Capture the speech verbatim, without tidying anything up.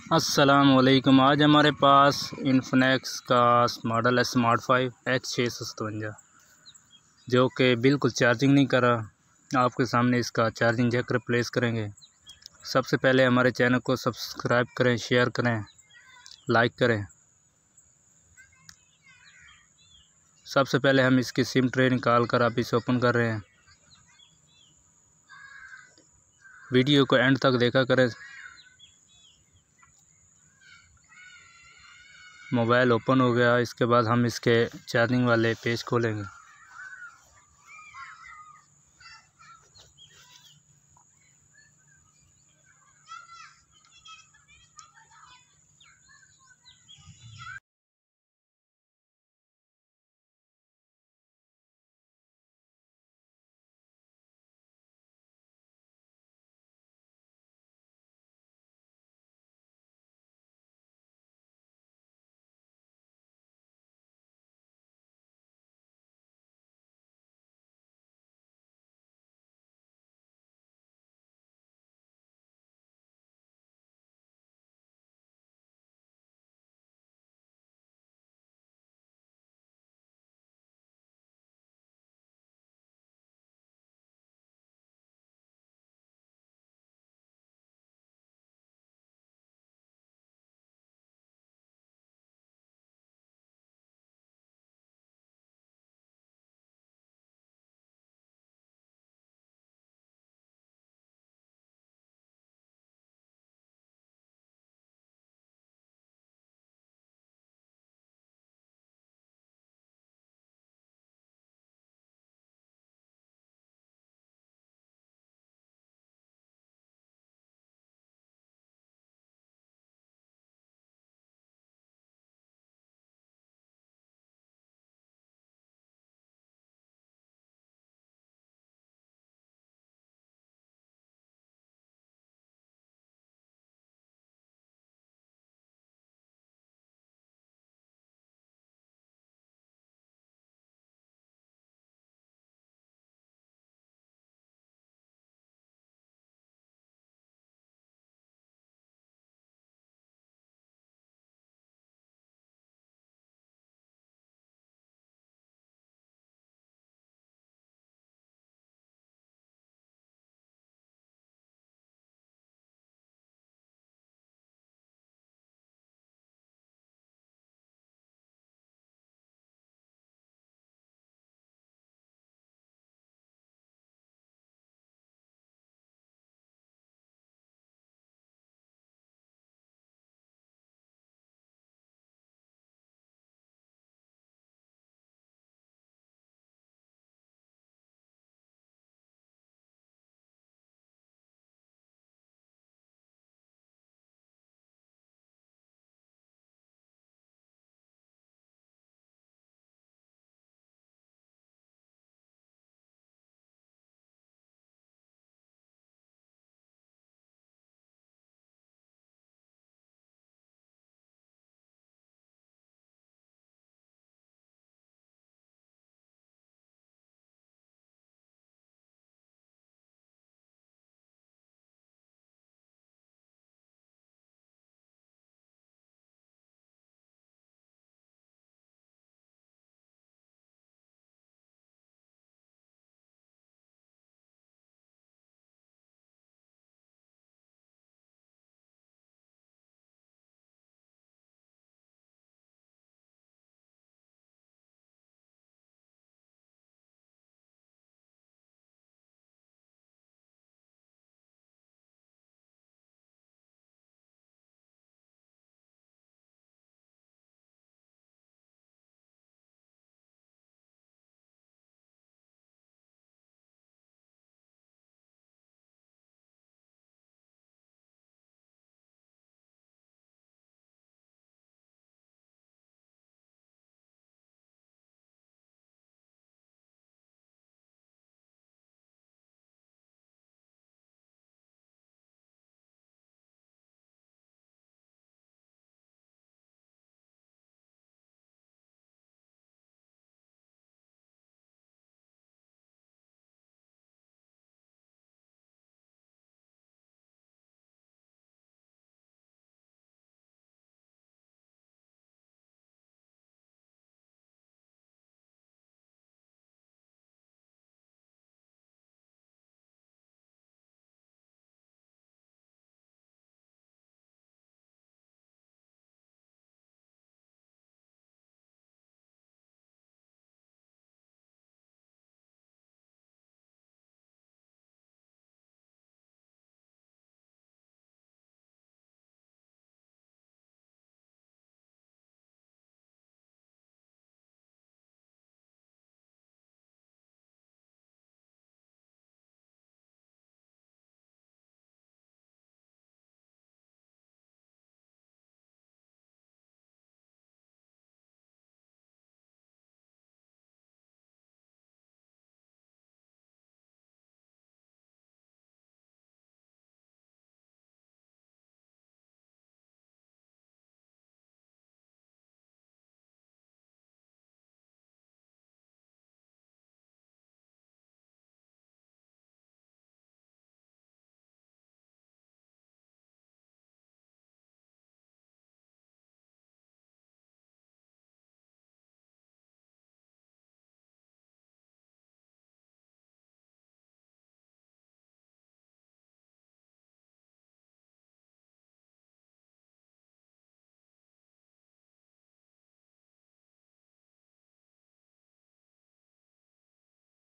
अस्सलामुअलैकुम। आज हमारे पास इन्फिनिक्स का मॉडल है स्मार्ट फाइव एक्स छः सौ सतवंजा, जो कि बिल्कुल चार्जिंग नहीं कर रहा। आपके सामने इसका चार्जिंग जैक रिप्लेस करेंगे। सबसे पहले हमारे चैनल को सब्सक्राइब करें, शेयर करें, लाइक करें। सबसे पहले हम इसकी सिम ट्रे निकाल कर आप इसे ओपन कर रहे हैं। वीडियो को एंड तक देखा करें। मोबाइल ओपन हो गया। इसके बाद हम इसके चार्जिंग वाले पेज खोलेंगे।